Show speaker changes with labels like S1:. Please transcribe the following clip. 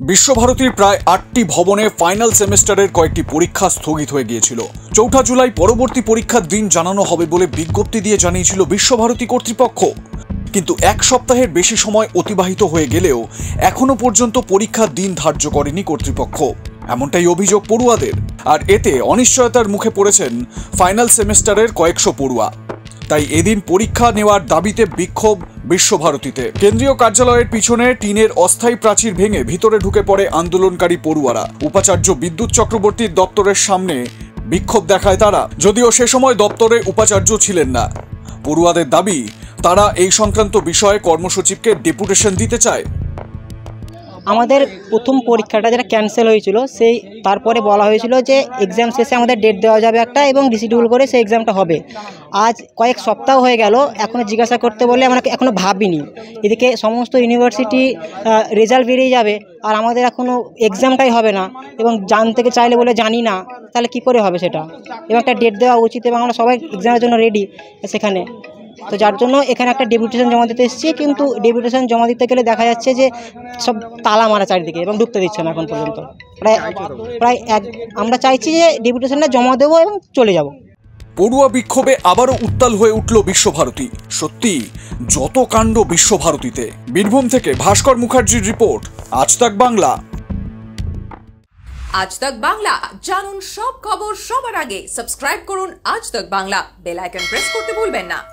S1: বিশ্বভারতীর প্রায় ৮টি ভবনে ফাইনাল সেমিস্টারের কয়েকটি পরীক্ষা স্থগিত হয়ে গিয়েছিল। ৪ জুলাই পরবর্তী পরীক্ষার দিন জানানো হবে বলে বিজ্ঞপ্তি দিয়ে জানিয়েছিল বিশ্বভারতী কর্তৃপক্ষ। কিন্তু এক সপ্তাহের বেশি সময় অতিবাহিত হয়ে গেলেও এখনো পর্যন্ত পরীক্ষার দিন ধার্য করেনি কর্তৃপক্ষ, এমনটাই অভিযোগ পড়ুয়াদের। আর এতে অনিশ্চয়তার মুখে পড়েছেন ফাইনাল সেমিস্টারের কয়েকশো পড়ুয়া। তাই এদিন পরীক্ষা নেওয়ার দাবিতে বিক্ষোভ বিশ্বভারতীতে। কেন্দ্রীয় কার্যালয়ের পিছনে টিনের অস্থায়ী প্রাচীর ভেঙে ভিতরে ঢুকে পড়ে আন্দোলনকারী পড়ুয়ারা। উপাচার্য বিদ্যুৎ চক্রবর্তীর দপ্তরের সামনে বিক্ষোভ দেখায় তারা, যদিও সে সময় দপ্তরে উপাচার্য ছিলেন না। পড়ুয়াদের দাবি, তারা এই সংক্রান্ত বিষয়ে কর্মসচিবকে ডেপুটেশন দিতে চায়।
S2: আমাদের প্রথম পরীক্ষাটা যেটা ক্যান্সেল হয়েছিল, সেই তারপরে বলা হয়েছিল যে এক্সাম শেষে আমাদের ডেট দেওয়া যাবে একটা এবং রিশিডিউল করে সেই এক্সামটা হবে। আজ কয়েক সপ্তাহ হয়ে গেল, এখনও জিজ্ঞাসা করতে বলে আমরা এখনও ভাবিনি। এদিকে সমস্ত ইউনিভার্সিটি রেজাল্ট বেরিয়ে যাবে আর আমাদের এখনও এক্সামটাই হবে না, এবং জানতে চাইলে বলে জানি না, তাহলে কি করে হবে সেটা? এবং একটা ডেট দেওয়া উচিত, এবং আমরা সবাই এক্সামের জন্য রেডি সেখানে। তো যার জন্য এখানে একটা ডেপুটেশন জমা দিতে এসেছি, কিন্তু ডেপুটেশন জমা দিতে গেলে দেখা যাচ্ছে যে সব তালা মারা চারিদিকে এবং ঢুকতে দিচ্ছে না এখন পর্যন্ত। প্রায় আমরা চাইছি যে ডেপুটেশনটা জমা দেবো এবং চলে যাব।
S1: পড়ুয়া বিক্ষোভে আবারও উত্তাল হয়ে উঠল বিশ্বভারতী। সত্যি যত কাণ্ড বিশ্বভারতীতে। বীরভূম থেকে ভাস্কর মুখার্জির রিপোর্ট, আজ তাক বাংলা।
S3: আজ তাক বাংলা, জানুন সব খবর সবার আগে। সাবস্ক্রাইব করুন আজ তাক বাংলা, বেল আইকন প্রেস করতে ভুলবেন না।